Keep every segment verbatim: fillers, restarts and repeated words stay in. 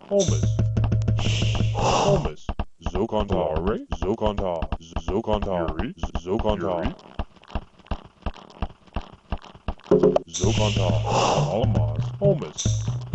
Holmes, Holmes, Zokontar, Zokontar, Zokontar, Zokontar, Zokontar, Alamaz, Holmes,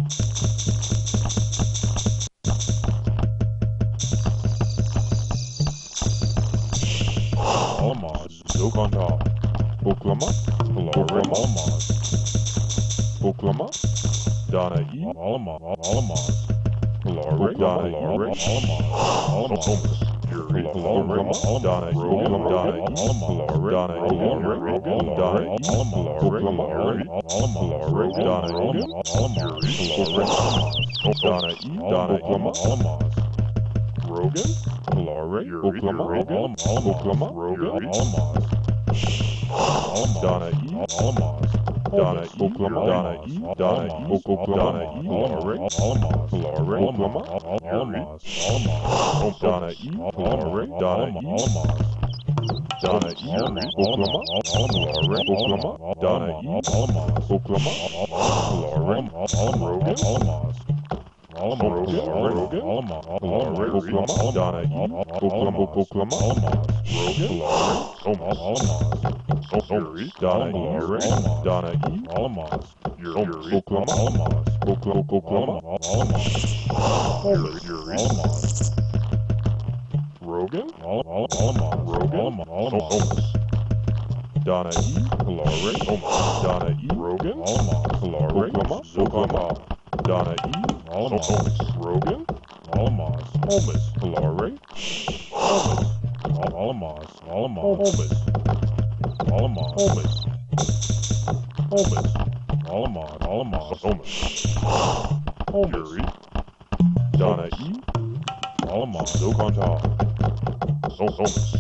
Alamaz, Zokontar, Oklama, Oklama, Alamaz, Oklama, Donna E, Alamaz, Alamaz, Lare, Donna E, Alamaz, Alamaz, Yuri, Oklama, Donna E, Donna E, Lare, Donna E, Rogan, Donna E, Oklama, Lare, Donna E, Yuri, Lare, Donna E, Donna Oklama, Alamaz, Rogan, Lare, Oklama, Rogan, Oklama, Rogan, Alamaz, Donna E, Alamaz, Donna E, Oklama, Donna E, Donna E, Oklama, E, Lare, Alamaz, Lare, Oklama, Alamaz, Alamaz, Donna E, Lare, Donna E, Alamaz, Donna E, Oklama, Lare, Oklama, Donna E, Alamaz, Oklama, Lare, Rogan, Alamaz, Rogan, Rogan, Alamaz, Lare, Oklama, Donna E, Oklama, Oklama, Alamaz, Rogan, Lare, Alamaz, Yuri, Donna E, Donna E, Alamaz, Yuri, Oklama, Alamaz, Oklama, Oklama, Alamaz, Yuri, Alamaz, Rogan, Alamaz, Rogan, Alamaz, Donna E, Lare, Donna E, Rogan, Alamaz, Lare, Oklama, Oklama, Donna E, Alamaz, Rogan, Alamaz, Holmes, Lare, Holmes, Alamaz, Alamaz, Holmes, Alamaz, Holmes, Alamaz, Alamaz, Holmes, Holmes, Yuri, Donna E, Alamaz, Zokontar, Holmes,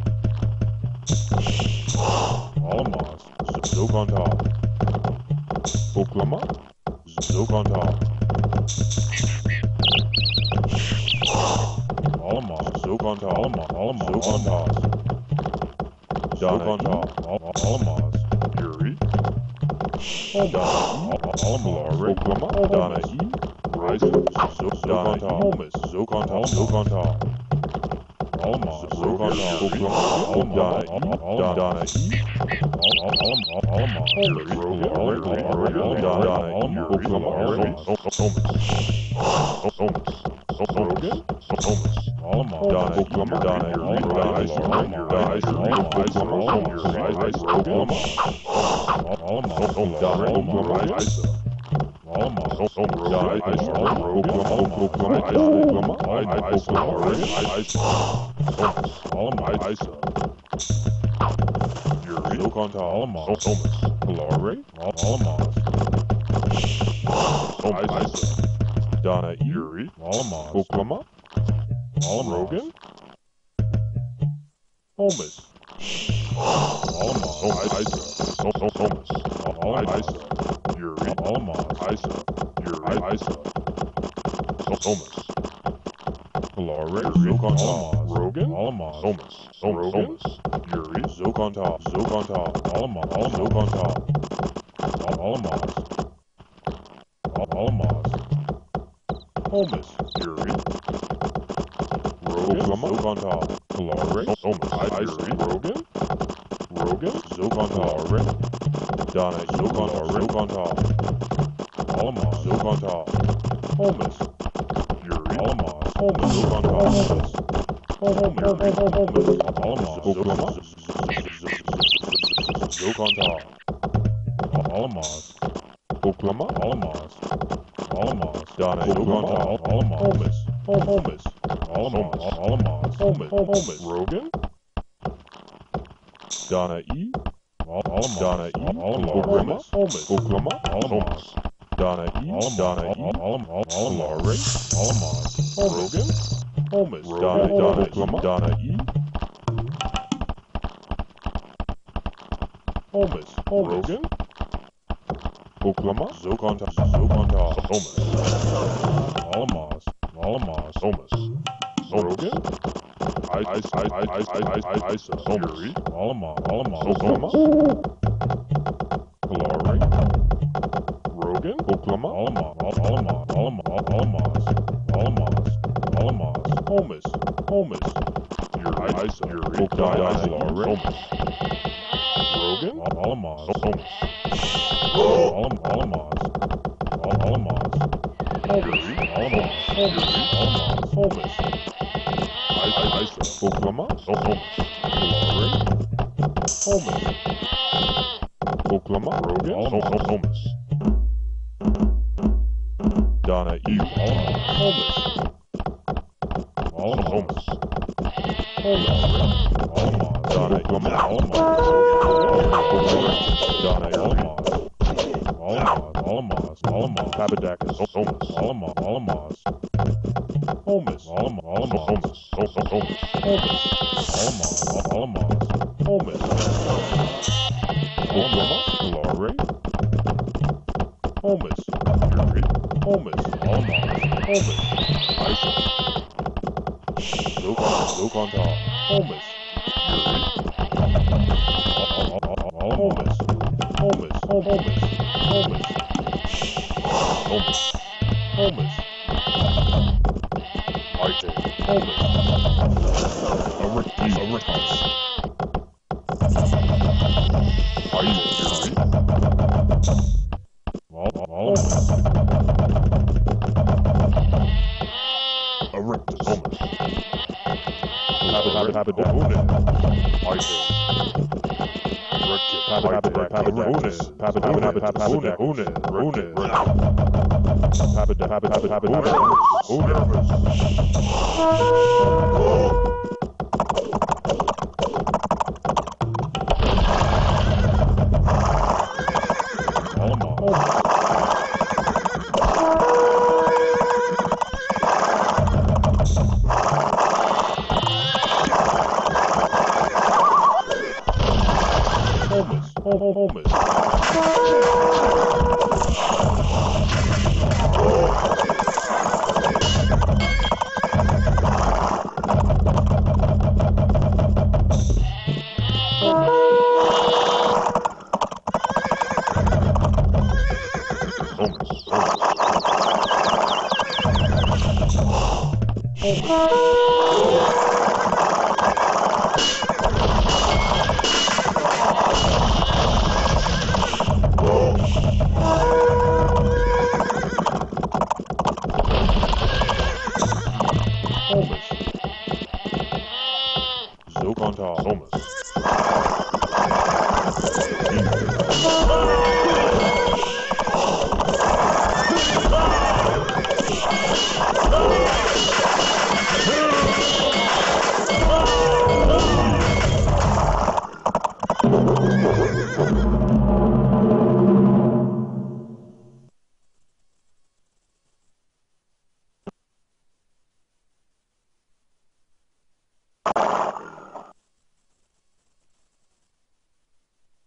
Alamaz, Zokontar, Oklama, Zokontar, Alamaz, Zokontar, Alamaz, Zokontar, Zokontar, Alamaz, Yuri, Donna E, Alamaz, Oklama, Donna E, Rising, Donna E, Holmes, Zokontar, Zokontar, Alamaz, Zokontar, Oklama, Donna E, Donna E, Alamaz, Yuri, Rogan, Donna E, Oklama, Holmes, Holmes, Rogan, Holmes, Alamaz, Donna Oklama, Donna E, Donna Ice, Donna Ice, Oklama, Ice, Rogan, Alamaz, Donna Oklama, Ice, Alamaz, Donna Ice, Oklama, Oklama, Oklama, Oklama, Ice, Alamaz, Ice, Yuri, Zokontar, Alamaz, Lare, Alamaz, Ice, Donna E, Yuri, Alamaz, Oklama, Rogan, Holmes, Alamaz, Isa, Holmes, Isa, Yuri, Alamaz, Isa, Yuri, Isa, Holmes, Lare, Zokontar, Rogan, Alamaz, Holmes, Rogan, Yuri, Zokontar, Zokontar, Alamaz, Zokontar, Alamaz, Alamaz, Holmes, Yuri, Rogan, Zokontar, Lare, Holmes, Rogan, Rogan, Zokontar, Lare, Donna, Zokontar, Zokontar, Alamaz, Zokontar, Holmes, Yuri, Alamaz, Holmes, Zokontar, Holmes, Holmes, Alamaz, Oklama, Zokontar, Alamaz, Oklama, Alamaz, Alamaz, Donna, Zokontar, Alamaz, Holmes, Alamaz, Alamaz, Holmes, Holmes, Rogan, Donna E, Alamaz, Donna E, Alamaz, Holmes, Oklama, Alamaz, Donna E, Donna E, Alamaz, Lare, Alamaz, Rogan, Holmes, Donna, Donna, Oklama, Donna E, Holmes, Rogan, Oklama, Zokontar, Zokontar, Holmes, Alamaz, Alamaz, Holmes, Rogan, I, I, I, I, I, I, I, Isa, Yuri, Alamaz, Alamaz, Oklama, Lare, Rogan, Oklama, Alamaz, Alamaz, Alamaz, Alamaz, Oklahoma, homeless. Rogan, Alamaz, homeless. Alam, Alamaz, Al, Alamaz. Fury, Alamaz, Fury, Alamaz, homeless. I, I, Isa, Oklahoma, homeless. Glory, homeless. Oklahoma, Rogan, Alamaz, homeless. Donna E, Alamaz, homeless. Alamaz, homeless. Alamaz, Donna Alamaz, Alamaz. Donna Alamaz. Alamaz, Alamaz, Alamaz, Tabadakis, homeless, Alamaz, Alamaz, homeless, Alamaz, Alamaz, homeless, homeless, homeless, Alamaz, Alamaz, homeless, Oklahoma, Glory, homeless, Fury, homeless, Alamaz, homeless, Isa, Luke on top, homeless, Fury, homeless, homeless, homeless. Homeless. Homeless. Homeless. White. Homeless. A recluse. A recluse. Are you Fury? All, all a rectus. Homeless. Habit, habit, habit, habit. White. Habit, habit, habit, habit, habit, habit, habit, habit, habit, habit, habit, habit, homeless. Zook on top, homeless.